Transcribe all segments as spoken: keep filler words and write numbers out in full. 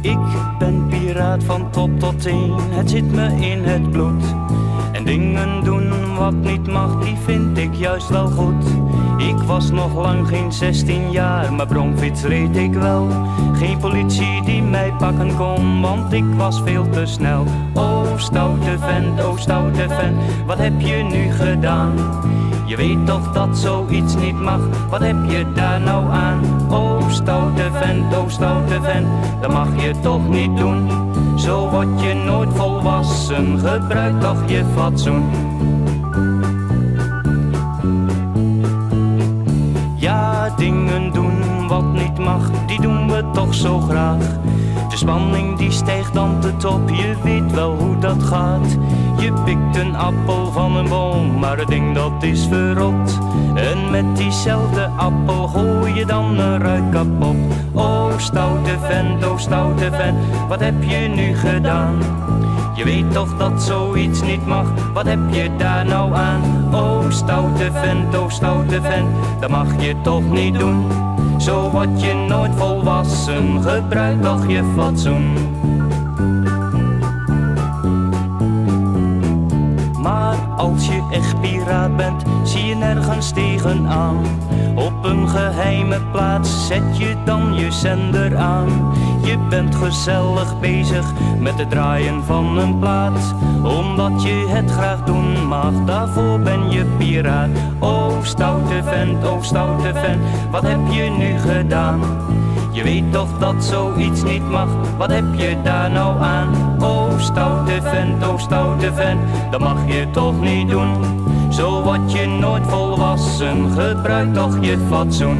Ik ben piraat van top tot teen, het zit me in het bloed. En dingen doen wat niet mag, die vind ik juist wel goed. Ik was nog lang geen zestien jaar, maar bromfiets reed ik wel. Geen politie die mij pakken kon, want ik was veel te snel. O stoute vent, o stoute vent, wat heb je nu gedaan? Je weet toch dat zoiets niet mag, wat heb je daar nou aan? O stoute vent, o stoute vent, dat mag je toch niet doen. Zo word je nooit volwassen, gebruik toch je fatsoen. Ja, dingen doen wat niet mag, die doen we toch zo graag. De spanning die stijgt dan te top, je weet wel hoe dat gaat. Je pikt een appel van een boom, maar het ding dat is verrot. En met diezelfde appel gooi je dan een ruit kapot. O stoute vent, o stoute vent, wat heb je nu gedaan? Je weet toch dat zoiets niet mag, wat heb je daar nou aan? O stoute vent, o stoute vent, dat mag je toch niet doen. Zo word je nooit volwassen, gebruik toch je fatsoen. Maar als je echt piraat bent, zie je nergens tegenaan. Op een geheime plaats zet je dan je zender aan. Je bent gezellig bezig met het draaien van een plaat, omdat je het graag doen mag, daarvoor ben je piraat. O stoute vent, o stoute vent, wat heb je nu gedaan? Je weet toch dat zoiets niet mag, wat heb je daar nou aan? O stoute vent, o stoute vent, dat mag je toch niet doen. Zo word je nooit volwassen, gebruik toch je fatsoen.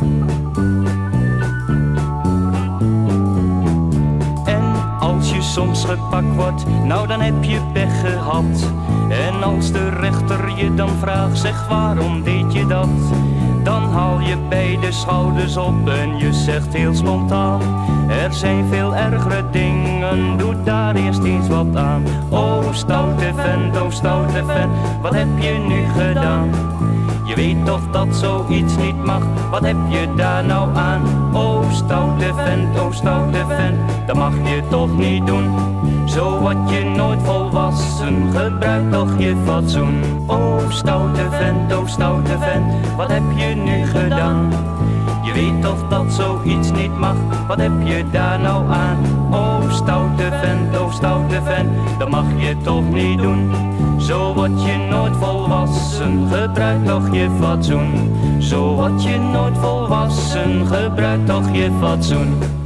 En als je soms gepakt wordt, nou dan heb je pech gehad. En als de rechter je dan vraagt, zeg waarom deed je dat? Dan haal je beide schouders op en je zegt heel spontaan: er zijn veel ergere dingen, doe daar eerst eens wat aan. O stoute vent, o stoute vent, wat heb je nu gedaan? Je weet toch dat zoiets niet mag, wat heb je daar nou aan? O stoute vent, o stoute vent, dat mag je toch niet doen. Zo word je nooit volwassen, gebruik toch je fatsoen. O stoute vent, o stoute vent, wat heb je nu gedaan? Je weet toch dat zoiets niet mag, wat heb je daar nou aan? O stoute vent, o stoute vent, dat mag je toch niet doen. Zo word je nooit volwassen, gebruik toch je fatsoen. Zo word je nooit volwassen, gebruik toch je fatsoen.